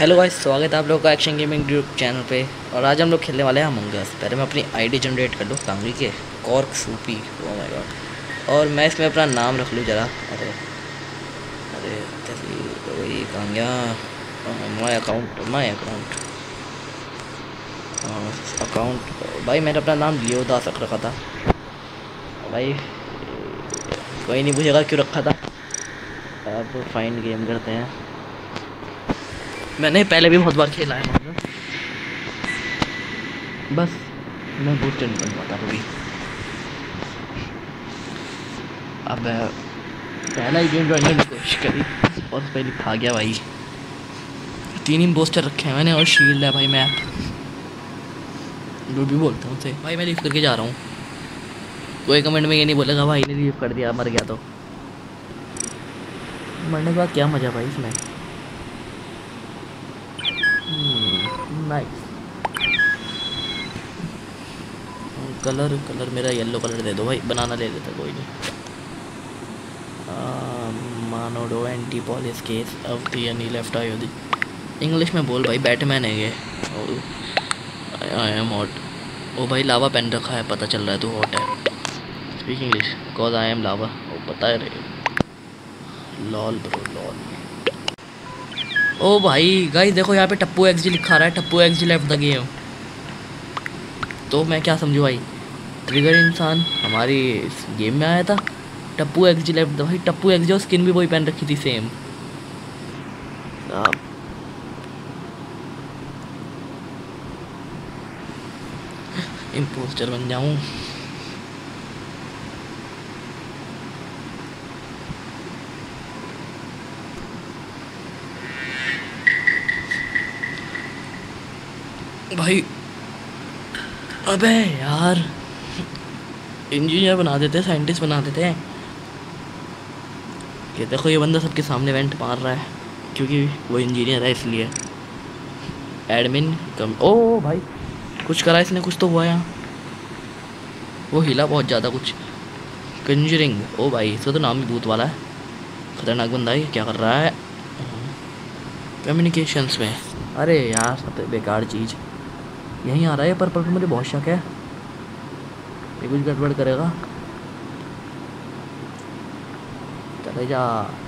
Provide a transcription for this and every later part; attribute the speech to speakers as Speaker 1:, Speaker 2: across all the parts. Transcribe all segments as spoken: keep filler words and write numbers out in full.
Speaker 1: Hello guys, स्वागत है आप लोगों का एक्शन गेमिंग यूट्यूब चैनल पे। और आज हम लोग खेलने वाले हैं अमंग अस। पहले मैं अपनी आईडी जनरेट कर लूँ कांगड़ी के कॉर्क सूपी। Oh my god. और मैं इसमें अपना नाम रख लूँ ज़रा। अरे अरे तो वही कहाँ गया? My account my account account भाई मैंने अपना नाम लियो दास रखा था भाई। कोई नहीं पूछेगा क्यों रखा था। अब फाइन गेम करते हैं। मैंने पहले भी बहुत बार खेला है मतलब, बस मैं बूस्टर नहीं बन पाता कभी। अब पहला ही गेम ज्वाइन करने की कोशिश करी और पहले खा गया भाई। तीन ही बूस्टर रखे हैं मैंने और शील्ड है भाई। मैं जो भी बोलता हूँ उसे भाई मैं लीव करके जा रहा हूँ। कोई कमेंट में ये नहीं बोलेगा भाई ने लीव कर दिया मर गया। तो मरने के बाद क्या मजा भाई इसमें। नाइस। कलर कलर मेरा येलो कलर दे दो भाई। बनाना ले लेता कोई नहीं। मानोडो anti police case of the any left I दी। इंग्लिश में बोल भाई। बैटमैन है ये। I am hot. ओ भाई लावा पेन रखा है, पता चल रहा है तू हॉट है। Speak English cause I am lava. ओ पता है रे। Lol bro lol. ओ भाई गाइस देखो यहाँ पे टप्पू एक्स जी लिखा रहा है। Tappu X G left the game. तो मैं क्या समझूँ भाई। ट्रिगर इंसान हमारी इस गेम में आया था। टप्पू एक्स जी लेफ्ट भाई। टप्पू एक्स जी और स्किन भी वही पहन रखी थी सेम। इम्पोस्टर बन जाऊं। भाई अबे यार इंजीनियर बना देते, साइंटिस्ट बना देते हैं। ये देखो ये बंदा सबके सामने वेंट मार रहा है क्योंकि वो इंजीनियर है इसलिए। एडमिन कम। ओ भाई कुछ करा इसने, कुछ तो हुआ यहाँ। वो हिला बहुत ज़्यादा कुछ। कंजरिंग। ओ भाई इसका तो नाम भी भूत वाला है। खतरनाक बंदा है। क्या कर रहा है कम्युनिकेशंस में? अरे यार सब बेकार चीज़ यहीं आ रहा है पर पर मुझे बहुत शक है ये कुछ गड़बड़ करेगा। चले जा।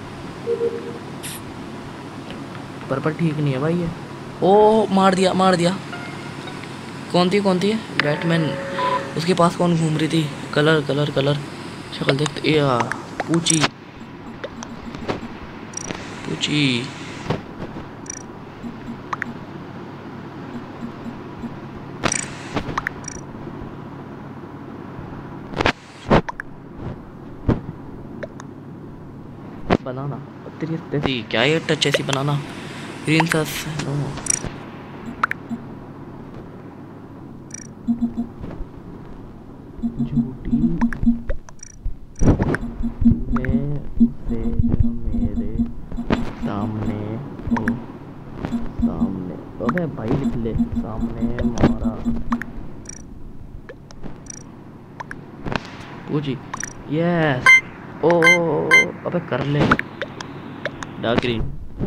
Speaker 1: पर पर ठीक नहीं है भाई ये। ओ मार दिया मार दिया। कौन थी कौन थी बैटमैन? उसके पास कौन घूम रही थी? कलर कलर कलर शक्ल देखते या पूछी पूछी। बनाना तेरी तेरी क्या ये टच ऐसी बनाना। ग्रीन सस नो। झूठी मैं उसे मेरे सामने ओ सामने। अबे भाई लिख ले सामने मारा। पूछी यस। ओ अबे कर ले। Dark green.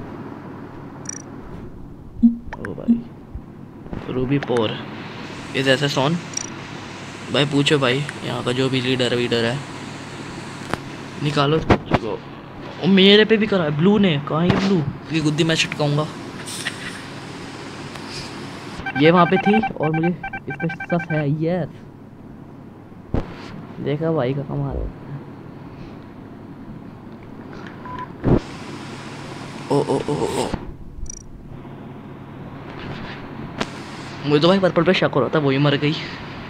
Speaker 1: ओ भाई रूबी पोर इज ऐसे सोन। भाई पूछो भाई यहाँ का जो भी लीडर वीडर है निकालो उस बच्चे को। ओ मेरे पे भी करा है ब्लू ने। कहाँ ये ब्लू की गुद्दी मैं छिटकाऊंगा। ये वहाँ पे थी और मुझे इस पे सस है। यस देखा भाई का कमाल। ओ ओ ओ ओ मुझे तो भाई पर्पल पे शक हो रहा था वही मर गई।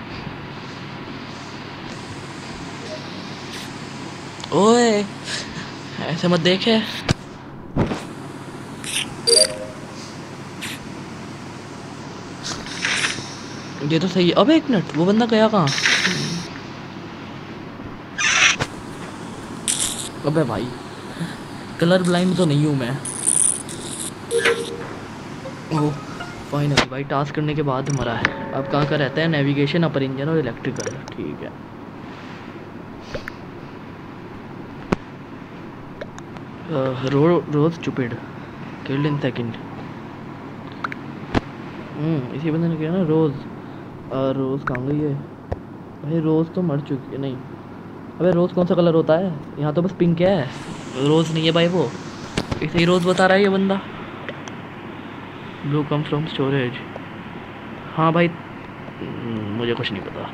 Speaker 1: ओए ऐसे मत देखे। ये तो सही है। अबे एक मिनट वो बंदा गया कहाँ? अबे भाई कलर ब्लाइंड तो नहीं हूँ मैं। ओह फाइनली भाई टास्क करने के बाद मरा है। अब कहाँ का रहता है? नेविगेशन, अपर इंजन और इलेक्ट्रिकल। ठीक है। रो rose stupid killed in second. Hmm इसी बंदे ने किया ना रोज़। और रोज़ कहाँ गई है भाई? रोज़ तो मर चुकी है। नहीं अबे रोज़ कौन सा कलर होता है? यहाँ तो बस पिंक है, रोज़ नहीं है भाई वो। इसे ही रोज़ बता रहा है ये बंदा। Blue come from storage. हाँ भाई मुझे कुछ नहीं पता।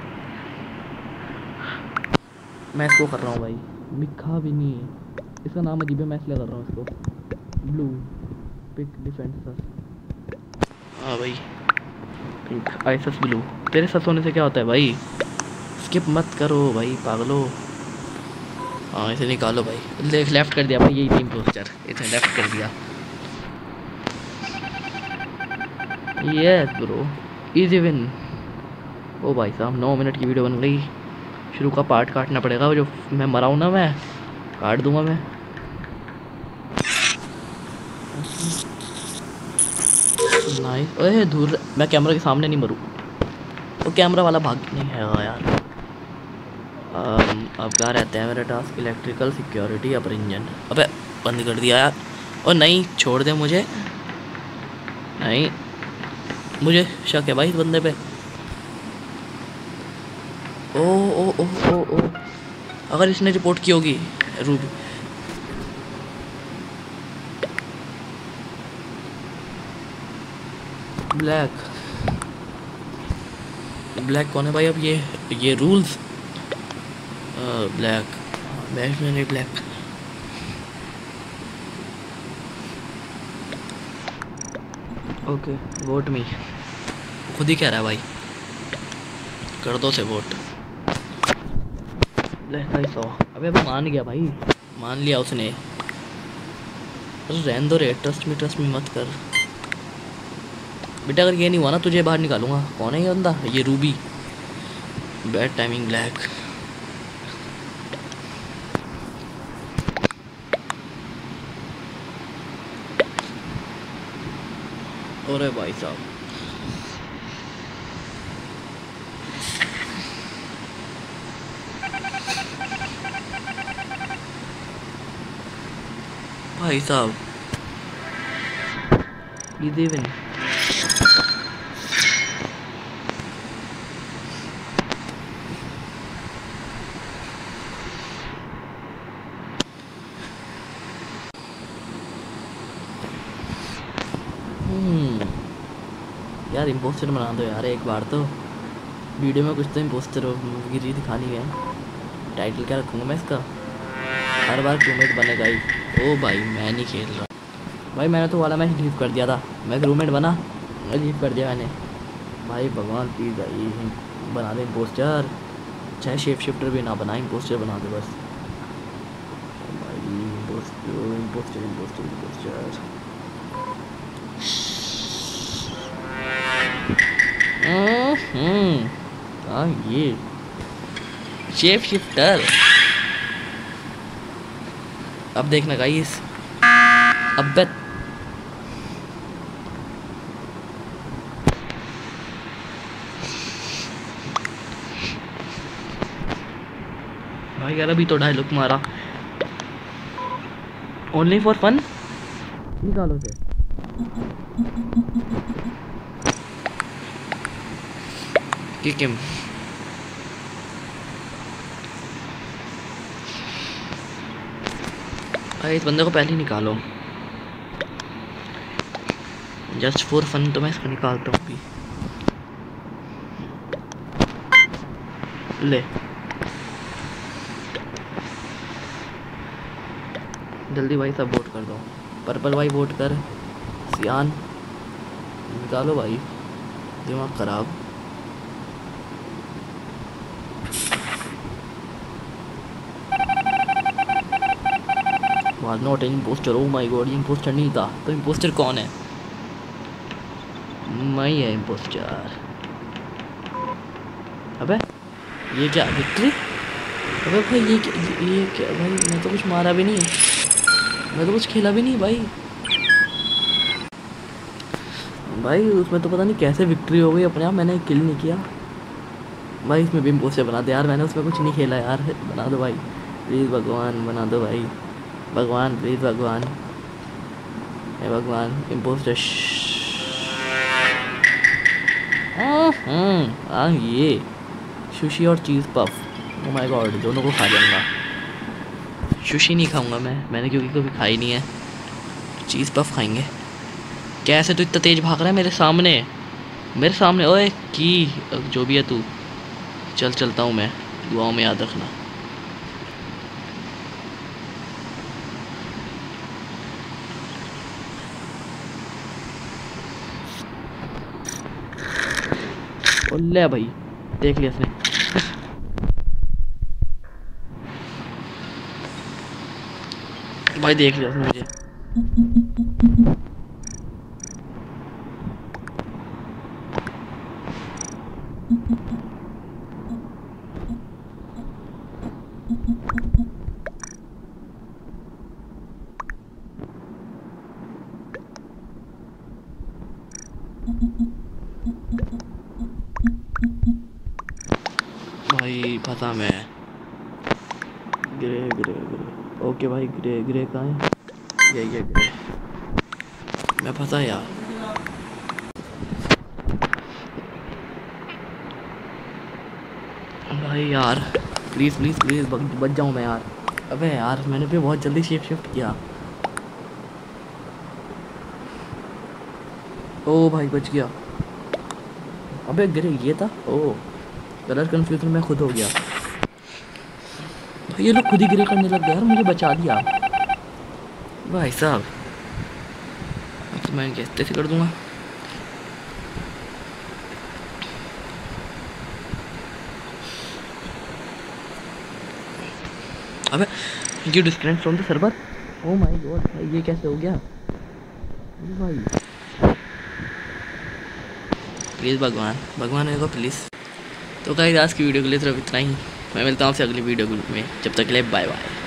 Speaker 1: मैं इसको कर रहा हूँ भाई, मिखा भी नहीं है इसका नाम अजीब है, मैं इसलिए कर रहा हूँ इसको। Blue pick defender. हाँ भाई पिंक आइसस ब्लू। तेरे सस होने से क्या होता है भाई? स्किप मत करो भाई पागलो। हाँ इसे निकालो भाई। ले लेफ्ट कर दिया भाई, यही टीम पोस्टर इसे लेफ्ट कर दिया। Yes bro easy win. ओ भाई साहब नौ मिनट की वीडियो बन गई। शुरू का पार्ट काटना पड़ेगा, जो मैं मरा हूँ ना मैं काट दूंगा मैं। नाइस। ओए दूर, मैं कैमरा के सामने नहीं मरूँ। वो कैमरा वाला भाग नहीं है यार। um, अब क्या रहता है मेरा task? Electrical security upper engine. अबे बंद कर दिया यार। और नहीं छोड़ दे मुझे, नहीं मुझे शक है भाई इस बंदे पे। ओ ओ ओ ओ ओ अगर इसने रिपोर्ट की होगी रूबी। ब्लैक ब्लैक कौन है भाई? अब ये ये rules black batsman black. Okay vote me. खुद ही कह रहा है भाई, कर दो से वोट। भाई सौ। अबे वो मान गया भाई, मान लिया उसने। अरे रहने दो रे, ट्रस्ट में ट्रस्ट में मत कर बेटा। अगर ये नहीं हुआ ना तुझे बाहर निकालूंगा। कौन है ये बंदा? ये रूबी। Bad timing black. अरे भाई साहब भाई साहब ये देवन। यार इम्पोस्टर बना दो यार एक बार तो। वीडियो में कुछ तो इम्पोस्टर गिरी दिखानी है। टाइटल क्या रखूँगा मैं इसका? हर बार क्रूमेट बनेगा ही। ओ भाई मैं नहीं खेल रहा भाई, मैंने तो वाला मैच लीव कर दिया था। मैं क्रूमेट बना, मैं लीव कर दिया मैंने। भाई भगवान प्लीज़ भाई बना दे इम्पोस्टर, चाहे शेप शिफ्टर भी ना बना, इम्पोस्टर बना दे बस भाई। Impostor impostor impostor impostor. Hmm हाँ ये शेप शिफ्टर। अब देखना गाइस। अबे भाई यार अभी तो डायलॉग मारा। ओनली फॉर फन निकालो से। Kick him. भाई इस बंदे को पहले ही निकालो, जस्ट फॉर फन तो मैं इसको निकालता हूँ अभी। ले जल्दी भाई सब वोट कर दो। पर्पल भाई वोट कर। सियान निकालो भाई, दिमाग खराब। Was not an impostor. Oh my god ये इम्पोस्टर नहीं था। तो इम्पोस्टर कौन है? मैं ही है इम्पोस्टर। अबे ये क्या विक्ट्री? अबे भाई ये क्या ये क्या भाई? मैं तो कुछ मारा भी नहीं, मैं तो कुछ खेला भी नहीं भाई। भाई उसमें तो पता नहीं कैसे विक्ट्री हो गई अपने आप, मैंने किल नहीं किया भाई। इसमें भी इम्पोस्टर बना दे यार, मैंने उसमें कुछ नहीं खेला यार। बना दो भाई प्लीज़ भगवान, बना दो भाई भगवान प्लीज़ भगवान, हे भगवान इम्पोस्टर। हाँ हाँ हाँ, ये सुशी और cheese puff, oh my god, दोनों को खा जाऊंगा। सुशी नहीं खाऊंगा मैं, मैंने क्योंकि कभी खाई नहीं है। चीज़ पफ खाएंगे। कैसे तू इतना तेज भाग रहा है मेरे सामने, मेरे सामने? ओए की जो भी है तू, चल चलता हूँ मैं, दुआओं में याद रखना। ले भाई, देख लिया इसने। भाई देख लिया उसने मुझे। भाई फंसा मैं। ग्रे ग्रे ग्रे, ओके भाई, ग्रे ग्रे कहाँ है? ये ये ग्रे, मैं फंसा यार। भाई यार प्लीज़ प्लीज़ प्लीज़ बच जाऊँ मैं यार। अबे यार मैंने भी बहुत जल्दी शेप शिफ्ट किया। ओ भाई बच गया। अबे ग्रे ये था, ओ कलर कंफ्यूजन में खुद हो गया। भाई ये लोग खुद ही ग्रे करने लग गए यार, मुझे बचा दिया भाई साहब। तो मैं कैसे से कर दूंगा। अबे you disconnect from the server, oh my god भाई ये कैसे हो गया भाई। प्लीज़ भगवान भगवान मेरे को प्लीज़। तो गाइस आज की वीडियो के लिए सिर्फ इतना ही। मैं मिलता हूँ आपसे अगली वीडियो में, जब तक के लिए बाय बाय।